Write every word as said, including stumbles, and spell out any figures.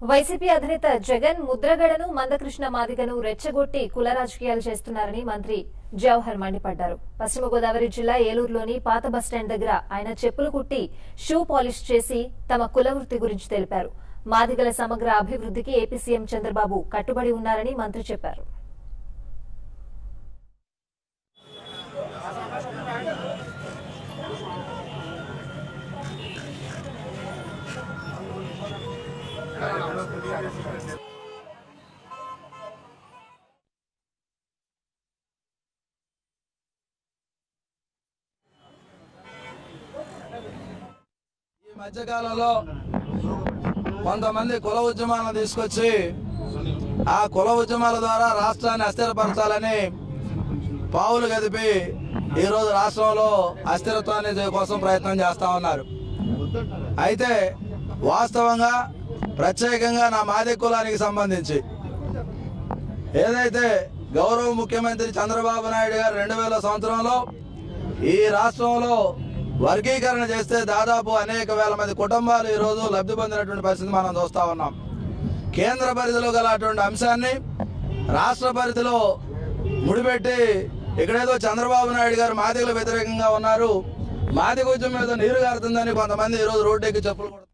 YCP అధినేత జగన్ ముద్రగడను మందకృష్ణ మాదిగను రెచ్చగొట్టి కుల రాజకీయాలు చేస్తున్నారని మంత్రి జవహర్ మండిపడ్డారు. పశ్చిమ గోదావరి జిల్లా ఏలూరులోని పాత బస్టాండ్ దగ్గర ఆయన చెప్పులు కుట్టి షూ పాలిష్ చేసి తమ కుల వృత్తి గురించి తెలిపారు. మాదిగల సమగ్ర అభివృద్ధికి ఏపీ సీఎం చంద్రబాబు కట్టుబడి ఉన్నారని మంత్రి చెప్పారు. ఈ మధ్యకాలంలో కొంతమంది కుల ఉద్యమాలను తీసుకొచ్చి ఆ కుల ఉద్యమాల ద్వారా రాష్ట్రాన్ని అస్థిరపరచాలని పావులు గదిపి ఈరోజు రాష్ట్రంలో అస్థిరత్వాన్ని కోసం ప్రయత్నం చేస్తా ఉన్నారు. అయితే వాస్తవంగా ప్రత్యేకంగా నా మాదిగ కులానికి సంబంధించి ఏదైతే గౌరవ ముఖ్యమంత్రి చంద్రబాబు నాయుడు గారు రెండు వేల సంవత్సరంలో ఈ రాష్ట్రంలో వర్గీకరణ చేస్తే దాదాపు అనేక వేల మంది కుటుంబాలు ఈరోజు లబ్ధి పొందినటువంటి పరిస్థితి మనం చూస్తూ ఉన్నాం. కేంద్ర పరిధిలో గల అటువంటి అంశాన్ని రాష్ట్ర పరిధిలో ముడిపెట్టి ఇక్కడేదో చంద్రబాబు నాయుడు గారు మాదిగల వ్యతిరేకంగా ఉన్నారు, మాదిగ ఉద్యమం మీద నీరు గారుతుందని కొంతమంది ఈరోజు రోడ్డెక్కి చెప్పులు